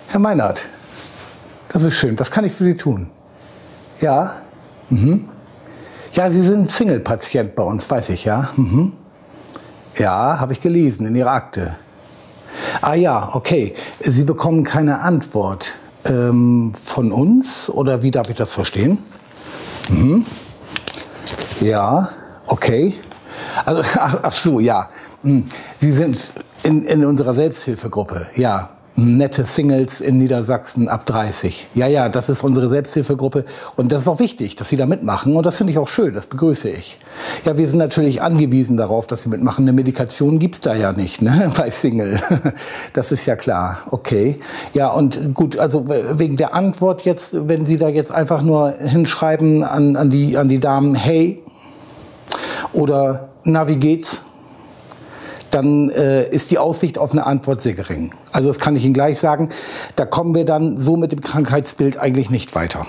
Herr Meinert, das ist schön. Was kann ich für Sie tun? Ja? Mhm. Ja, Sie sind Single-Patient bei uns, weiß ich, ja? Mhm. Ja, habe ich gelesen in Ihrer Akte. Ah ja, okay. Sie bekommen keine Antwort von uns, oder wie darf ich das verstehen? Mhm. Ja, okay. Also, ach so, ja. Sie sind in unserer Selbsthilfegruppe, ja. Nette Singles in Niedersachsen ab 30. Ja, ja, das ist unsere Selbsthilfegruppe und das ist auch wichtig, dass Sie da mitmachen und das finde ich auch schön, das begrüße ich. Ja, wir sind natürlich angewiesen darauf, dass Sie mitmachen. Eine Medikation gibt's da ja nicht, ne, bei Single. Das ist ja klar, okay. Ja, und gut, also wegen der Antwort jetzt, wenn Sie da jetzt einfach nur hinschreiben an die Damen, hey, oder na, wie geht's? Dann ist die Aussicht auf eine Antwort sehr gering. Also das kann ich Ihnen gleich sagen. Da kommen wir dann so mit dem Krankheitsbild eigentlich nicht weiter.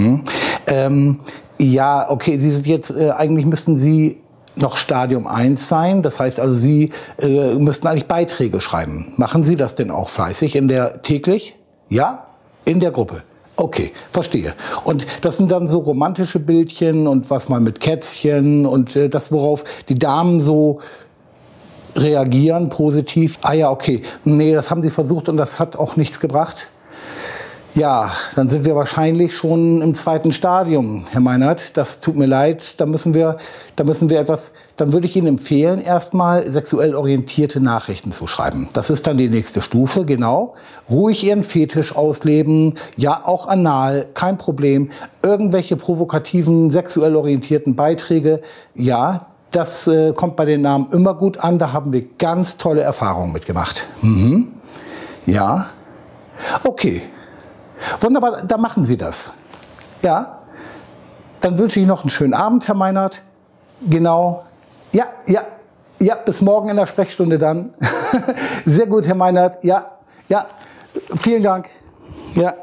Ja, okay, Sie sind jetzt, eigentlich müssten Sie noch Stadium 1 sein. Das heißt also, Sie müssten eigentlich Beiträge schreiben. Machen Sie das denn auch fleißig täglich? Ja? In der Gruppe. Okay, verstehe. Und das sind dann so romantische Bildchen und was mal mit Kätzchen und das, worauf die Damen so reagieren positiv. Ah ja, okay. Nee, das haben Sie versucht und das hat auch nichts gebracht. Ja, dann sind wir wahrscheinlich schon im zweiten Stadium, Herr Meinert. Das tut mir leid. Da müssen wir etwas, dann würde ich Ihnen empfehlen, erstmal sexuell orientierte Nachrichten zu schreiben. Das ist dann die nächste Stufe, genau. Ruhig Ihren Fetisch ausleben. Ja, auch anal, kein Problem. Irgendwelche provokativen, sexuell orientierten Beiträge, ja, das kommt bei den Namen immer gut an. Da haben wir ganz tolle Erfahrungen mitgemacht. Mhm. Ja. Okay. Wunderbar, dann machen Sie das. Ja. Dann wünsche ich noch einen schönen Abend, Herr Meinert. Genau. Ja, ja. Ja, bis morgen in der Sprechstunde dann. Sehr gut, Herr Meinert. Ja, ja. Vielen Dank. Ja.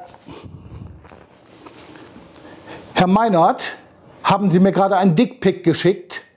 Herr Meinert, haben Sie mir gerade einen Dickpick geschickt?